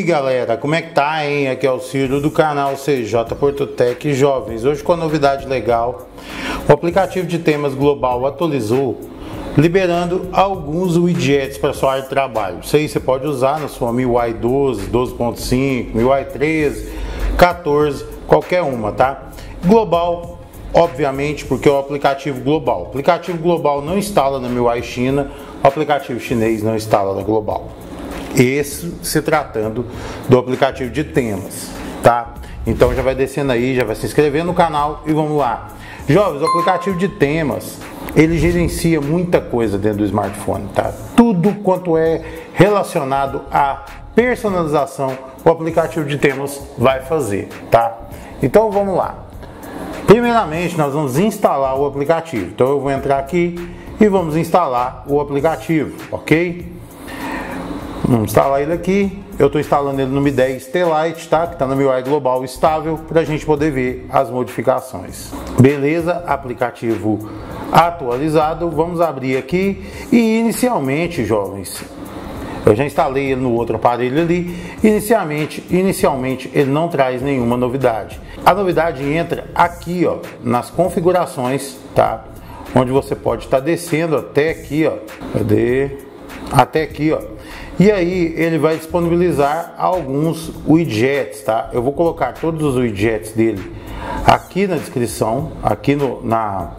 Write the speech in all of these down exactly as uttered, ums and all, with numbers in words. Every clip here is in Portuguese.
aí galera, como é que tá, hein? Aqui é o Ciro do canal C J Portotec Jovens. Hoje com a novidade legal, o aplicativo de temas global atualizou, liberando alguns widgets para sua área de trabalho. Isso aí você pode usar na sua M I U I doze, doze ponto cinco, M I U I treze, quatorze, qualquer uma, tá? Global, obviamente, porque é o aplicativo global. O aplicativo global não instala na M I U I China, o aplicativo chinês não instala na global. Esse se tratando do aplicativo de temas, tá? Então já vai descendo aí, já vai se inscrever no canal e vamos lá. Jovens, o aplicativo de temas, ele gerencia muita coisa dentro do smartphone, tá? Tudo quanto é relacionado à personalização, o aplicativo de temas vai fazer, tá? Então vamos lá. Primeiramente, nós vamos instalar o aplicativo. Então eu vou entrar aqui e vamos instalar o aplicativo, ok? Vamos instalar ele aqui. Eu estou instalando ele no Mi dez T Lite, tá? Que está no M I U I Global estável, para a gente poder ver as modificações. Beleza, aplicativo atualizado. Vamos abrir aqui e inicialmente, jovens, eu já instalei ele no outro aparelho ali. Inicialmente, inicialmente ele não traz nenhuma novidade. A novidade entra aqui, ó, nas configurações, tá? Onde você pode estar descendo até aqui, ó. Cadê? Até aqui, ó. E aí ele vai disponibilizar alguns widgets, tá? Eu vou colocar todos os widgets dele aqui na descrição, aqui no, na,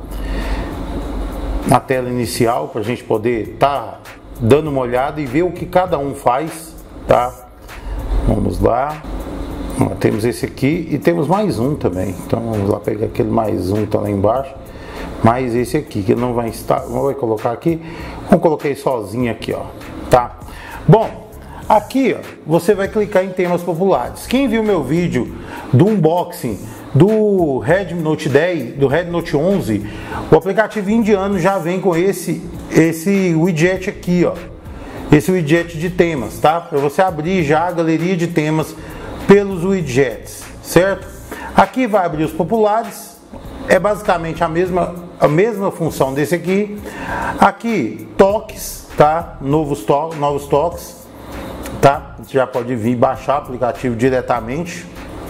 na tela inicial, para a gente poder estar tá dando uma olhada e ver o que cada um faz, tá? Vamos lá. Ó, temos esse aqui e temos mais um também. Então vamos lá pegar aquele mais um que tá lá embaixo. Mais esse aqui que ele não vai instalar, não vai colocar aqui. Vamos colocar ele sozinho aqui, ó, tá? Bom, aqui ó, você vai clicar em temas populares. Quem viu meu vídeo do unboxing do Redmi Note dez, do Redmi Note onze, o aplicativo indiano já vem com esse esse widget aqui, ó. Esse widget de temas, tá? Para você abrir já a galeria de temas pelos widgets, certo? Aqui vai abrir os populares. É basicamente a mesma a mesma função desse aqui. Aqui toques, tá? Novos toques, novos toques, tá? Você já pode vir baixar o aplicativo diretamente,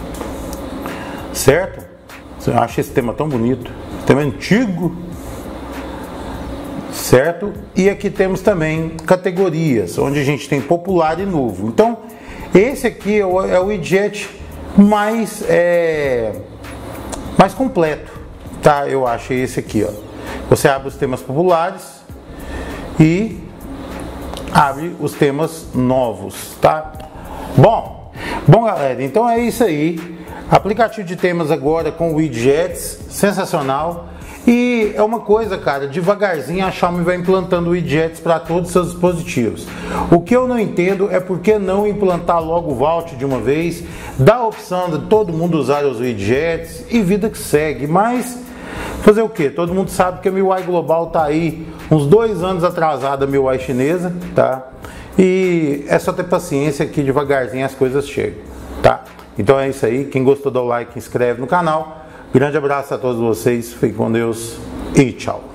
certo? Eu acho esse tema tão bonito, tema antigo, certo? E aqui temos também categorias, onde a gente tem popular e novo. Então, esse aqui é o, é o widget mais é, mais completo, tá? Eu achei esse aqui, ó. Você abre os temas populares e abre os temas novos, tá? Bom, bom galera, então é isso aí. Aplicativo de temas agora com widgets, sensacional. E é uma coisa, cara, devagarzinho a Xiaomi vai implantando widgets para todos os seus dispositivos. O que eu não entendo é por que não implantar logo o Vault de uma vez, dar a opção de todo mundo usar os widgets e vida que segue. Mas fazer o que? Todo mundo sabe que a M I U I Global tá aí uns dois anos atrasada a M I U I chinesa, tá? E é só ter paciência que devagarzinho as coisas chegam, tá? Então é isso aí. Quem gostou, dá o like, inscreve no canal. Grande abraço a todos vocês, fiquem com Deus e tchau.